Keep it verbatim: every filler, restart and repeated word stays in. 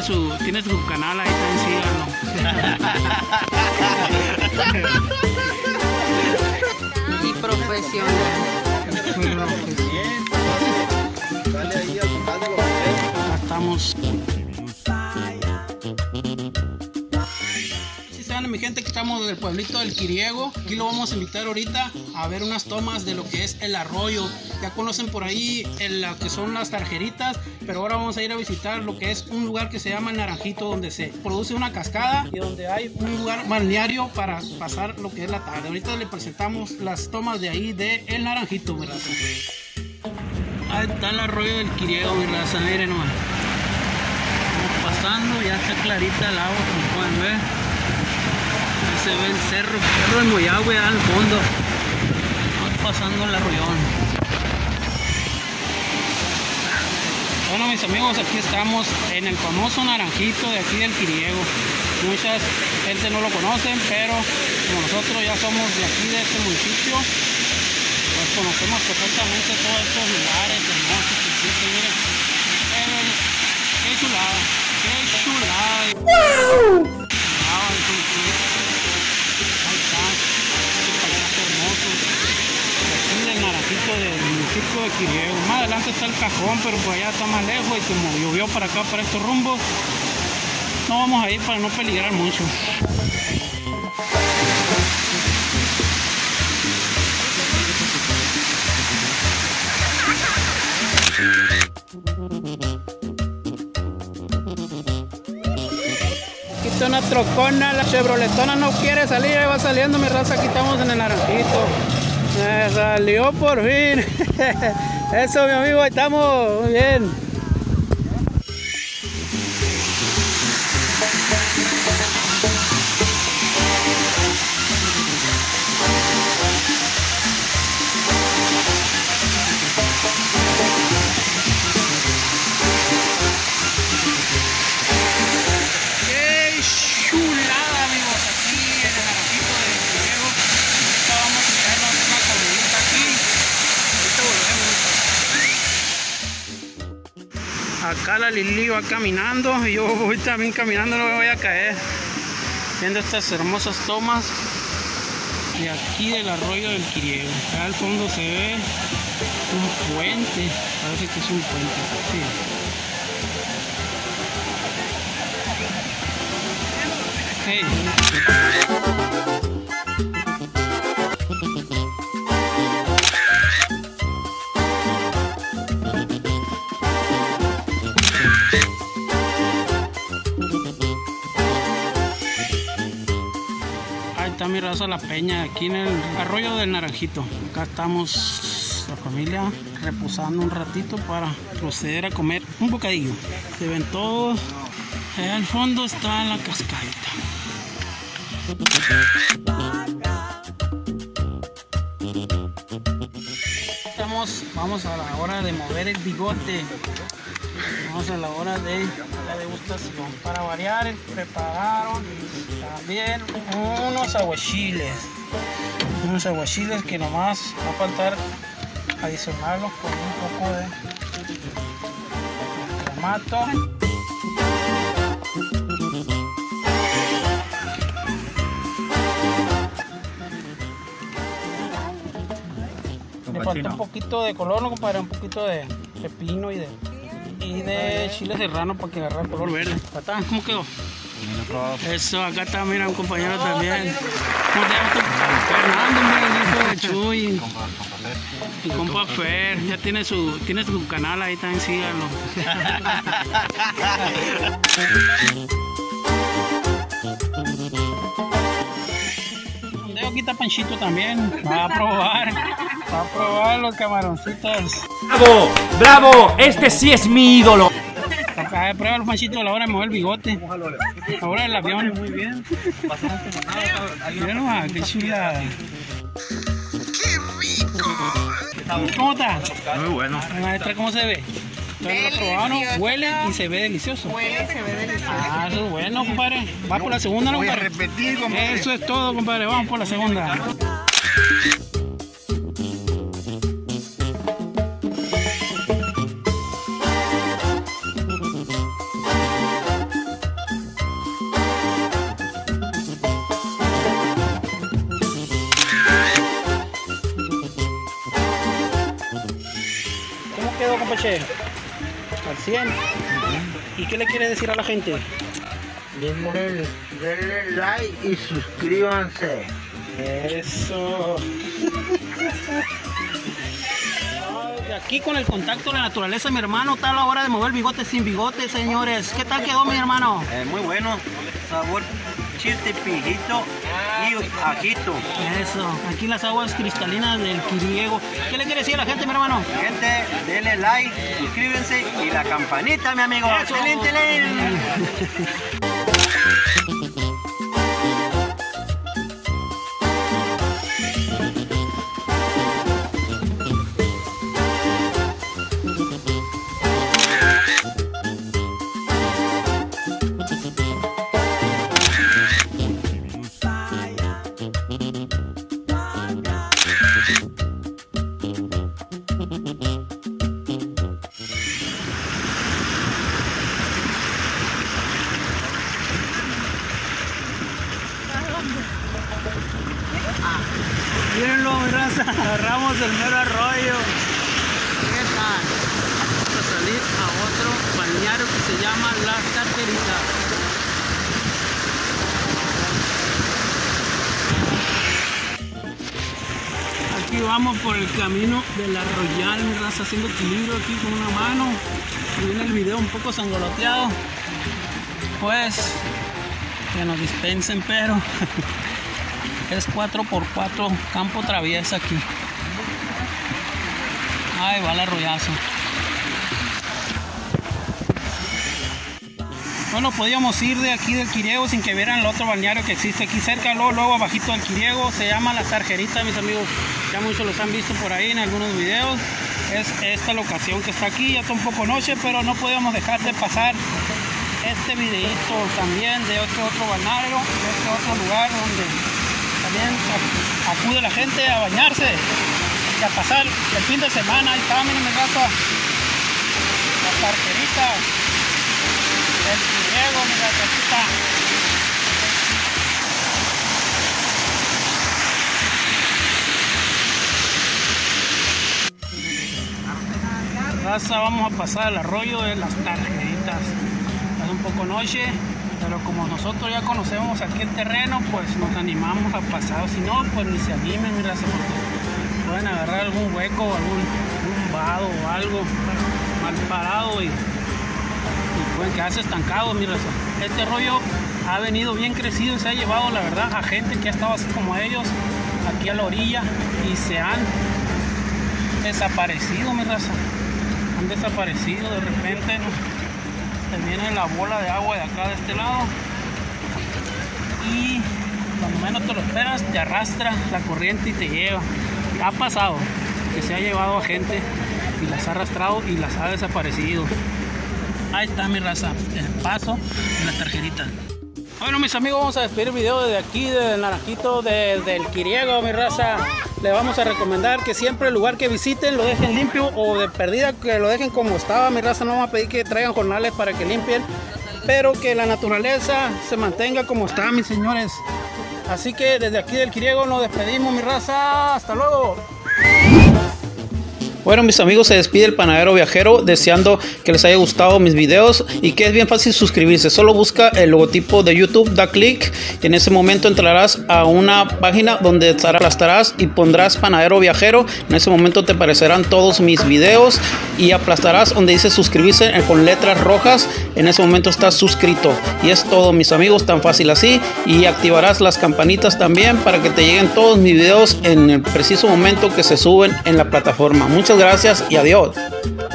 su, tiene su canal ahí, también síganlo. Y profesional. Dale ahí al canal de los Ya estamos. Si saben, mi gente, que estamos del pueblito del Quiriego. Aquí lo vamos a invitar ahorita a ver unas tomas de lo que es el arroyo. Ya conocen por ahí el, lo que son las tarjeritas, pero ahora vamos a ir a visitar lo que es un lugar que se llama El Naranjito, donde se produce una cascada y donde hay un lugar balneario para pasar lo que es la tarde. Ahorita le presentamos las tomas de ahí de El Naranjito, ¿verdad? Ahí está el arroyo del Quiriego, mi raza, miren nomás. Vamos pasando, ya está clarita el agua, como pueden ver. Ahí se ve el cerro, el cerro del Moyagüe al fondo. Vamos pasando el arroyón. Bueno, mis amigos, aquí estamos en el famoso Naranjito de aquí del Quiriego. Mucha gente no lo conocen, pero como nosotros ya somos de aquí, de este municipio, pues conocemos perfectamente todos estos lugares hermosos que existen. Miren, eh, qué chulada, qué chulada. ¡Wow! Ah, ahí está, este paisaje hermoso de aquí del Naranjito del municipio de Quiriego. Más adelante está el Cajón, pero por allá está más lejos, y como llovió para acá, para estos rumbos, no vamos a ir para no peligrar mucho. Aquí está una trocona, la Chevroletona no quiere salir, ahí va saliendo mi raza. Aquí estamos en el Naranjito. Me salió por fin. Eso, mi amigo, ahí estamos, muy bien. Acá la Lili va caminando y yo voy también caminando, no me voy a caer. Viendo estas hermosas tomas de aquí del arroyo del Quiriego. Acá al fondo se ve un puente, parece que es un puente. Sí. Hey. Está mi raza La Peña, aquí en el arroyo del Naranjito. Acá estamos la familia reposando un ratito para proceder a comer un bocadillo. Se ven todos. Allá al fondo está la cascadita. Estamos, vamos a la hora de mover el bigote. Vamos a la hora de la degustación. Para variar, prepararon también unos aguachiles. Unos aguachiles que nomás va a faltar adicionarlos con un poco de clamato. Le falta un poquito de color, ¿no, compadre? Un poquito de pepino y de... y de chile serrano para que agarre el color verde. ¿Patán? ¿Cómo quedó? Eso, acá está, mira, un compañero también. ¿Cómo te llamas tú? Fernando, un hijo de Chuy. Mi compa Fer, ya tiene su, tiene su canal ahí, también síganlo. Aquí está Panchito también, va a probar, va a probar los camaroncitos. ¡Bravo! ¡Bravo! Este sí es mi ídolo. Acá prueba los Panchitos a la hora de mover el bigote. Ahora el avión. Muy bien. Miren, qué chula. ¡Qué rico! ¿Cómo está? Muy bueno. Maestra, ¿cómo se ve? ¿Lo probaron? Huele y se ve delicioso. Huele y se ve delicioso. Ah, eso es bueno, compadre. Va por la segunda, ¿no, compadre? Voy a repetir, compadre. Eso es todo, compadre. Vamos por la segunda. noche. Al cien. ¿Y qué le quiere decir a la gente? Denle, denle like y suscríbanse. Eso. De aquí con el contacto de la naturaleza, mi hermano, está a la hora de mover bigote sin bigote, señores. ¿Qué tal quedó, mi hermano? Eh, muy bueno, sabor chiste, pijito y ajito. Eso, aquí las aguas cristalinas del Quiriego. ¿Qué le quiere decir a la gente, mi hermano? Gente, denle like, suscríbanse y la campanita, mi amigo. Eso. ¡Tilín, tilín! Mírenlo, mi raza, agarramos el mero arroyo. ¿Qué tal? Vamos a salir a otro balneario que se llama Las Tarjeritas. Aquí vamos por el camino del arroyal, mi raza, haciendo equilibrio aquí con una mano. Viene el video un poco sangoloteado. Pues, que nos dispensen, pero... es cuatro por cuatro campo traviesa aquí. Ahí va el arroyazo. Bueno, podíamos ir de aquí del Quiriego sin que vieran el otro balneario que existe aquí cerca, luego, luego abajito del Quiriego. Se llama Las Tarjeritas, mis amigos. Ya muchos los han visto por ahí en algunos videos. Es esta locación que está aquí. Ya está un poco noche, pero no podíamos dejar de pasar este videito también de otro, otro balneario, de este otro lugar donde también acude la gente a bañarse y a pasar el fin de semana. Ahí está, miren mi raza, Las Tarjeritas, el Quiriego, mi raza, aquí está. Raza, vamos a pasar el arroyo de Las Tarjeritas. Es un poco noche, pero como nosotros ya conocemos aquí el terreno, pues nos animamos a pasar. Si no, pues ni se animen, mi raza, porque pueden agarrar algún hueco, algún, algún vado o algo mal parado y, y pueden quedarse estancados, mi raza. Este arroyo ha venido bien crecido y se ha llevado, la verdad, a gente que ha estado así como ellos aquí a la orilla y se han desaparecido, mi raza. Han desaparecido de repente, ¿no? Te viene la bola de agua de acá de este lado y cuando menos te lo esperas te arrastra la corriente y te lleva. Ha pasado que se ha llevado a gente y las ha arrastrado y las ha desaparecido. Ahí está, mi raza, el paso de Las Tarjeritas. Bueno, mis amigos, vamos a despedir el video desde aquí, del Naranjito, desde el Quiriego, mi raza. Le vamos a recomendar que siempre el lugar que visiten lo dejen limpio o de perdida que lo dejen como estaba, mi raza. No vamos a pedir que traigan jornales para que limpien, pero que la naturaleza se mantenga como está, mis señores. Así que desde aquí del Quiriego nos despedimos, mi raza. Hasta luego. Bueno, mis amigos, se despide el panadero viajero deseando que les haya gustado mis videos y que es bien fácil suscribirse. Solo busca el logotipo de YouTube, da clic y en ese momento entrarás a una página donde aplastarás y pondrás panadero viajero. En ese momento te aparecerán todos mis videos y aplastarás donde dice suscribirse con letras rojas. En ese momento estás suscrito y es todo, mis amigos, tan fácil así. Y activarás las campanitas también para que te lleguen todos mis videos en el preciso momento que se suben en la plataforma. Muchas gracias y adiós.